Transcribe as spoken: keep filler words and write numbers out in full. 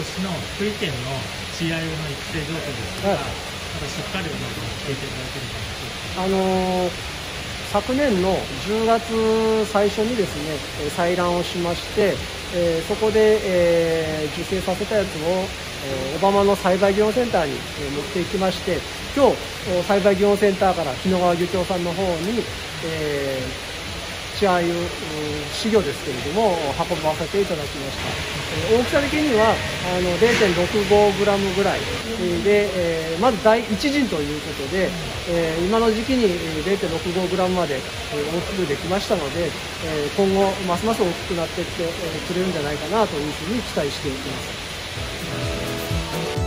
年の福井県の稚鮎の育成状況ですとか、はい、また出荷量などを教えていただければと思います。 あのー昨年のじゅうがつ最初にですね採卵をしまして、えー、そこで、えー、受精させたやつを、えー、小浜の栽培業センターに、えー、持っていきまして、今日栽培業センターから日野川漁協さんの方に、えー稚鮎稚魚ですけれども運ばせていただきました。大きさ的にはあの れいてんろくごグラム ぐらいで、えー、まず第一陣ということで、えー、今の時期に れいてんろくごグラム まで大きくできましたので、えー、今後ますます大きくなっていってくれるんじゃないかなというふうに期待しています。